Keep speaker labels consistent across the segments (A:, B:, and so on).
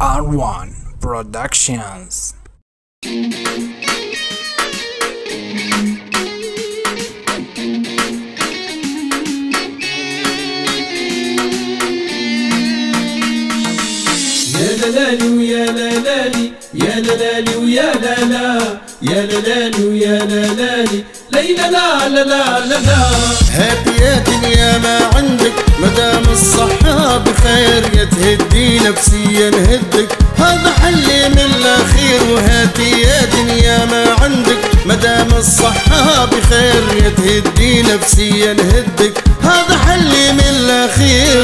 A: R1 Productions.
B: يا لالي ويا لالي يا لالي ويا لالا يا لالي ويا لالي ليلى لا لا لا لا لا.
C: هاتي يا دنيا ما عندك مدام الصحة بخير، يا تهدي نفسيا نهدك هذا حلي من الاخير. وهاتي يا دنيا ما عندك مدام الصحة بخير، يا تهدي نفسيا نهدك هذا حلي من الاخير.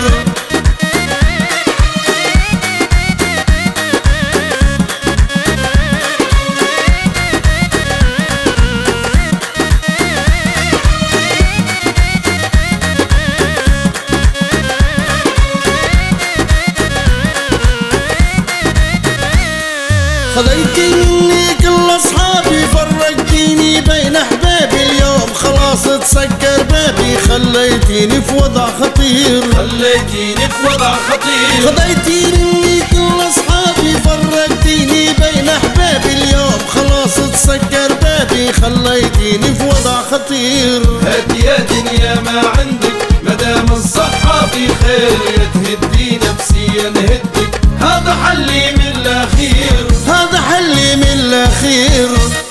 C: خذيتي مني كل اصحابي، فرقتيني بين احبابي، اليوم خلاص تسكر بابي، خليتيني في وضع خطير،
B: خليتيني في وضع خطير.
C: خذيتي مني كل اصحابي، فرقتيني بين احبابي، اليوم خلاص تسكر بابي، خليتيني في وضع خطير.
B: هاتي يا دنيا ما عندك مدام الصحة في خير، يا تهدي نفسيا نهدك هذا حلي من الاخير،
C: هذا حلي من الاخير.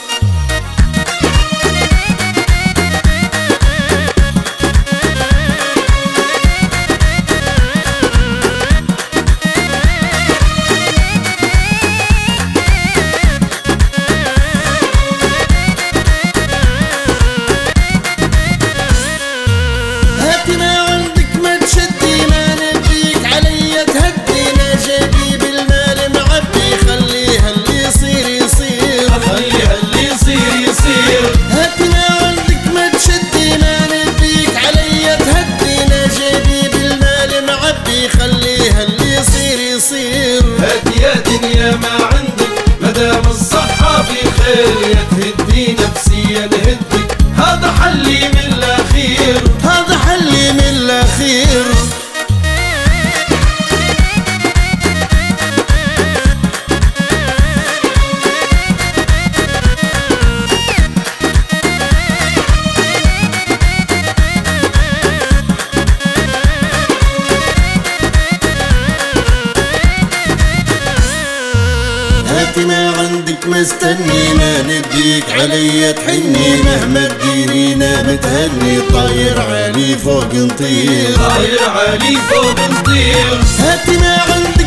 C: هاتي ما عندك ما تشدي، ما نبيك علي تهدي، ما جيبي بالمال معبي، خليها اللي يصير يصير،
B: خليها اللي يصير يصير.
C: هاتي ما عندك ما تشدي، ما نبيك علي تهدي، ما جيبي بالمال معبي، خليها اللي يصير يصير.
B: هاتي يا دنيا ما عندك مدام الصحة في خير، يا تهدي نفسيا نهدك هذا حلي من الاخير،
C: هذا حلي من الاخير. هاتي ما عندك مستني، ما نديك علي تحني، مهما تديرينا متهني، طاير عالي فوق نطير،
B: طاير عالي فوق نطير.
C: هاتي ما عندك